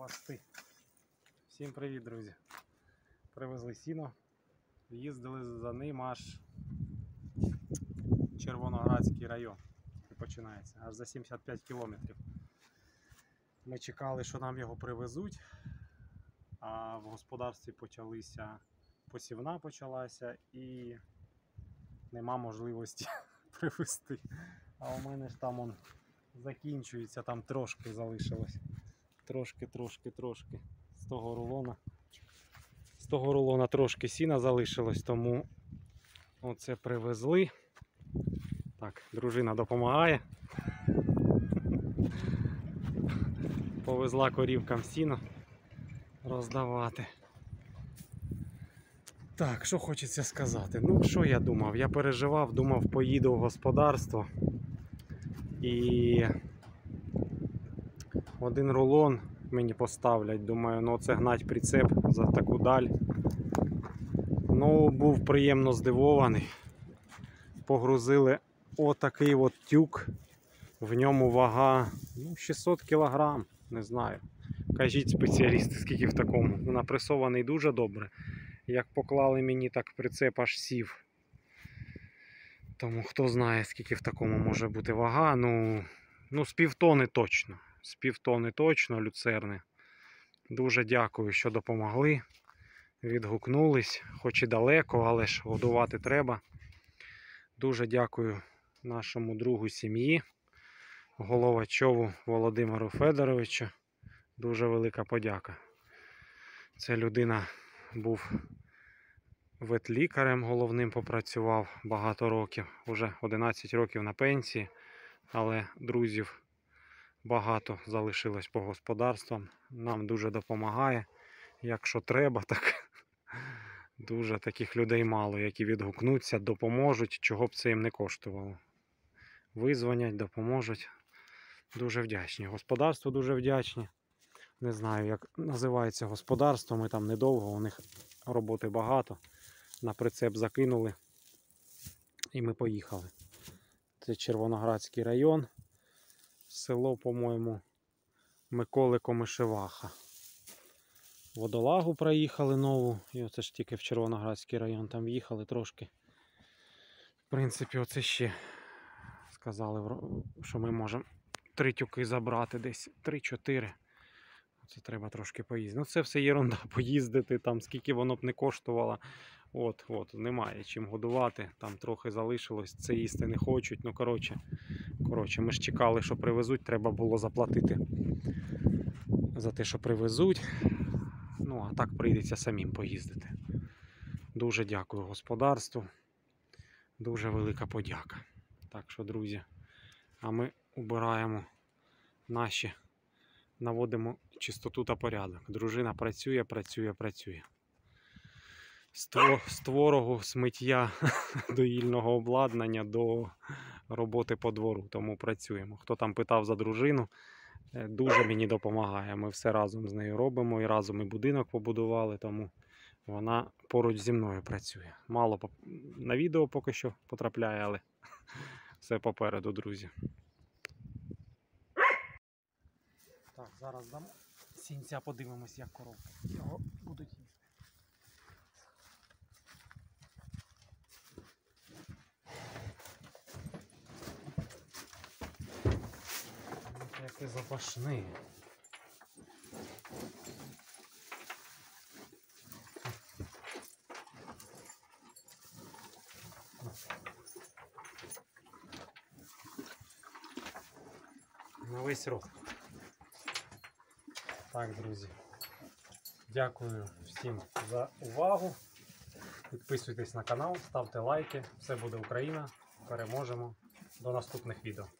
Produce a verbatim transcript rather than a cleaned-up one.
пасти. Всім привіт, друзі! Привезли сіно, їздили за ним аж Червоноградський район. І починається аж за сімдесят п'ять кілометрів. Ми чекали, що нам його привезуть, а в господарстві почалися посівна почалася і нема можливості привезти. А у мене ж там он закінчується, там трошки залишилось. Трошки, трошки, трошки. З того рулона. З того рулона трошки сіна залишилось, тому оце привезли. Так, дружина допомагає. Повезла корівкам сіно роздавати. Так, що хочеться сказати? Ну, що я думав? Я переживав, думав, поїду в господарство. І один рулон мені поставлять. Думаю, ну це гнать прицеп за таку даль. Ну, був приємно здивований. Погрузили отакий от тюк. В ньому вага ну, шістсот кілограм, не знаю. Кажіть спеціалісти, скільки в такому. Напресований дуже добре. Як поклали мені, так прицеп аж сів. Тому хто знає, скільки в такому може бути вага. Ну, ну з півтони точно. З півтони точно, люцерни. Дуже дякую, що допомогли. Відгукнулись, хоч і далеко, але ж годувати треба. Дуже дякую нашому другу сім'ї, Головачову Володимиру Федоровичу. Дуже велика подяка. Ця людина був ветлікарем головним, попрацював багато років. Уже одинадцять років на пенсії, але друзів багато залишилось по господарствам. Нам дуже допомагає. Якщо треба, так дуже таких людей мало, які відгукнуться, допоможуть, чого б це їм не коштувало. Визвонять, допоможуть. Дуже вдячні. Господарству дуже вдячні. Не знаю, як називається господарство, ми там недовго, у них роботи багато. На прицеп закинули і ми поїхали. Це Червоноградський район. Село, по-моєму, Миколи-Комишеваха. Водолагу проїхали нову. І оце ж тільки в Червоноградський район там їхали трошки. В принципі, оце ще сказали, що ми можемо три тюки забрати десь, три-чотири. Це треба трошки поїздити. Ну це все єрунда, поїздити, там скільки воно б не коштувало. От, от, немає чим годувати, там трохи залишилось, це їсти не хочуть. Ну, коротше, коротше, ми ж чекали, що привезуть, треба було заплатити за те, що привезуть. Ну, а так прийдеться самим поїздити. Дуже дякую господарству, дуже велика подяка. Так що, друзі, а ми убираємо наші, наводимо чистоту та порядок. Дружина працює, працює, працює. З творогу, смиття доїльного обладнання до роботи по двору, тому працюємо. Хто там питав за дружину, дуже мені допомагає. Ми все разом з нею робимо і разом і будинок побудували, тому вона поруч зі мною працює. Мало на відео поки що потрапляє, але все попереду, друзі. Так, зараз дамо сінця, подивимось, як коровки його будуть їсти. Який запашний. На весь рот. Так, друзі. Дякую всім за увагу. Підписуйтесь на канал, ставте лайки. Все буде Україна. Переможемо. До наступних відео.